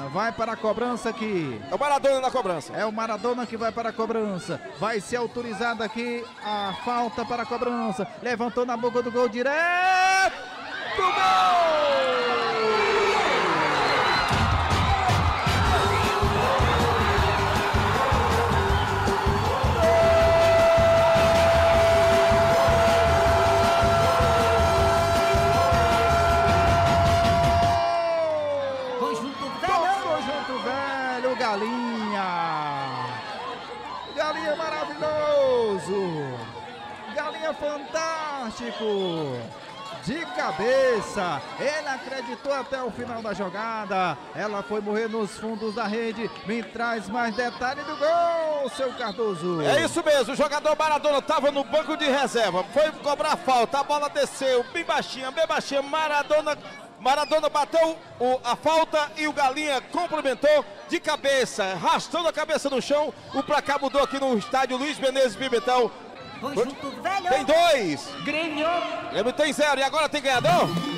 vai para a cobrança aqui. É o Maradona na cobrança. É o Maradona que vai para a cobrança. Vai ser autorizada aqui a falta para a cobrança. Levantou na boca do gol direto. Gol! Galinha maravilhoso, Galinha fantástico, de cabeça, ele acreditou até o final da jogada, ela foi morrer nos fundos da rede. Me traz mais detalhe do gol, seu Cardoso. É isso mesmo, o jogador Maradona estava no banco de reserva, foi cobrar falta, a bola desceu bem baixinha, Maradona bateu a falta e o Galinha complementou de cabeça, arrastando a cabeça no chão. O placar mudou aqui no estádio Luiz Menezes Pimentel. Conjunto Velho. Tem 2. Grêmio. Grêmio tem 0 e agora tem ganhador?